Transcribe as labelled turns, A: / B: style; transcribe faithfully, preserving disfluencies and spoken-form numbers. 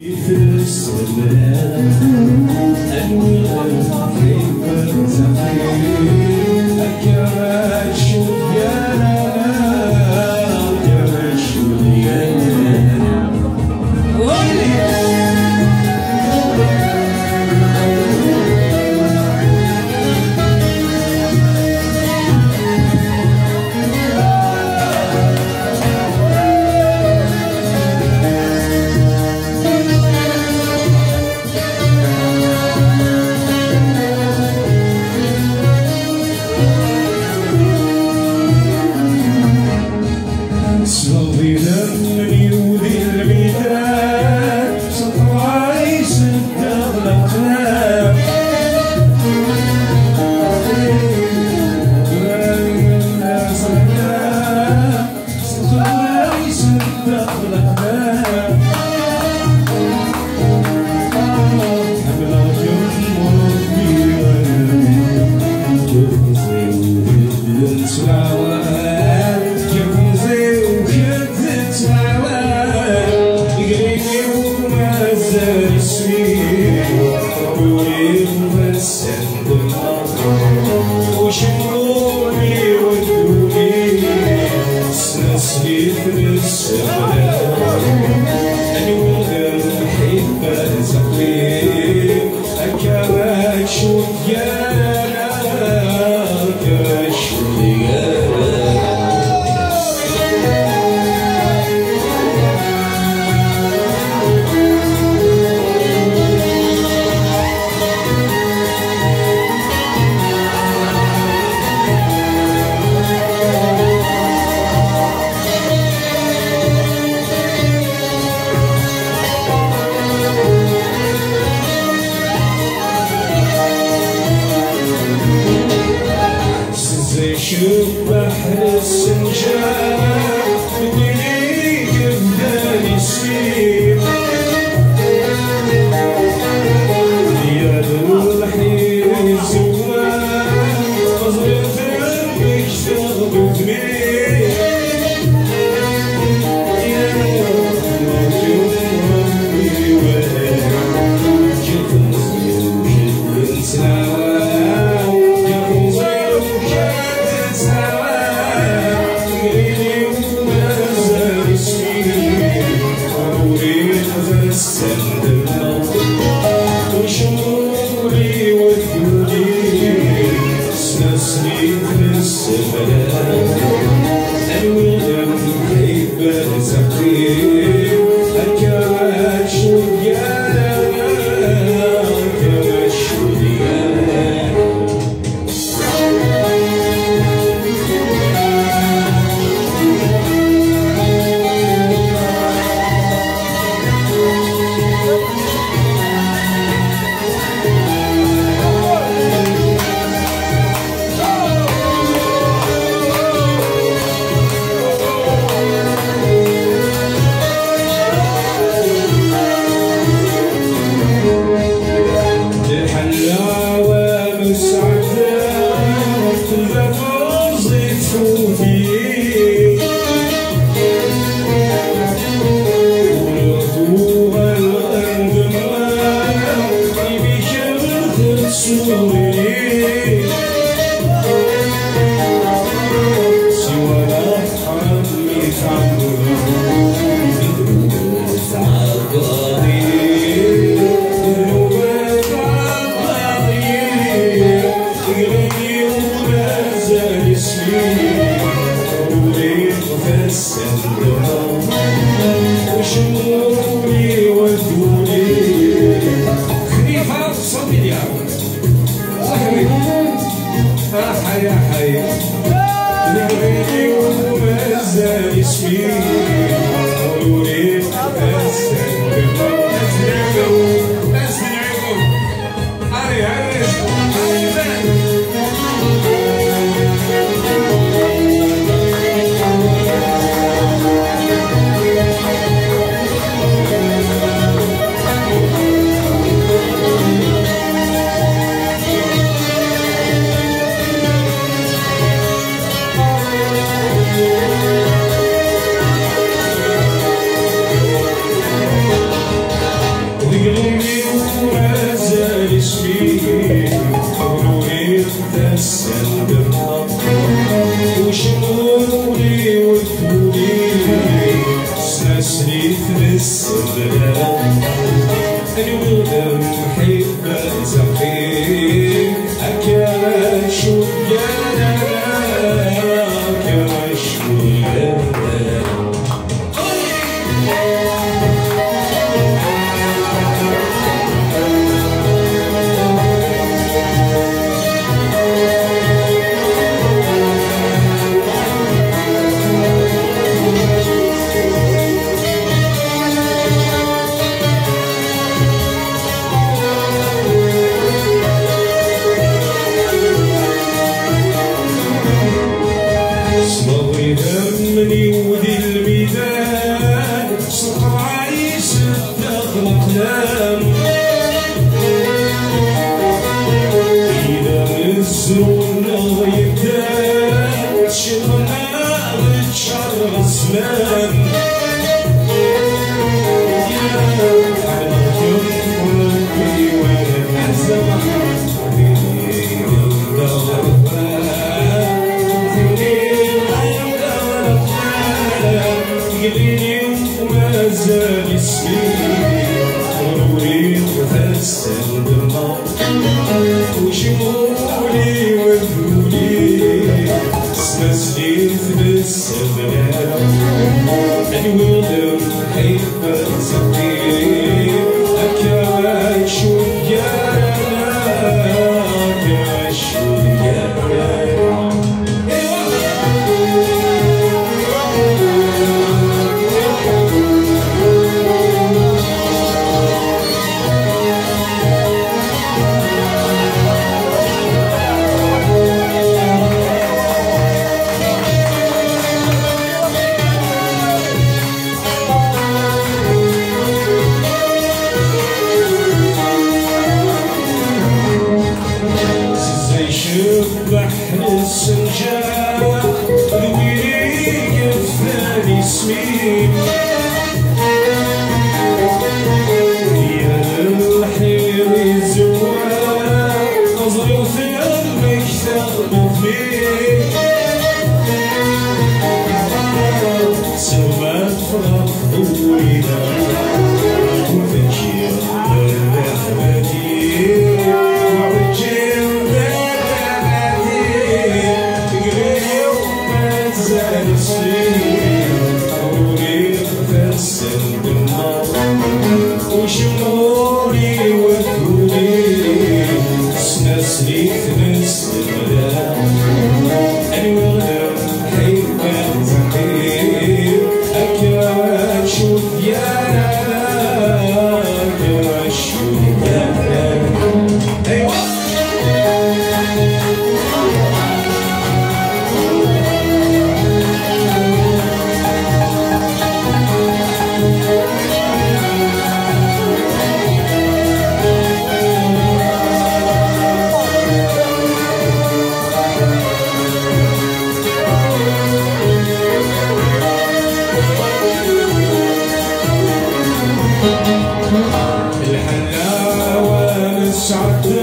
A: بحر السنجاب بدلي قبل يسير يا ذو الحين الزوال نظرتك اشتاق بتميل يا رجل ربي وين جيت نزيل وجيت نساوي وشمولي وثيولي سنسني في السفلات الودم كيف زقيم الكواش وديانا الكواش وديانا السلام الولد محبة زقيم أكا شو يانا أكا شو يانا همني وذي الميدان صقر عايش الدخل أقلام إذا الزون غيبتان شغلنا بتشر غسلان يا حلقكم ربي وانا الزمان قليلي وما زال اسمي ونوري وتسال بالنار وشمولي وذولي استسليت بالسلام الولد حيبة زقيم أكا شو يانا أكا شو يانا بحر السنجاب ذويلي يفاني سمين يا الحير الزوار نظر في المكتب فيه سوى فرق ذوينا وذكير برحمتي وعجل وشمولي وذولي سنسني تمس الغلام الولد حيبة زقيم أكا شو يانا أكا شو يانا أيوة الحلاوة مسعد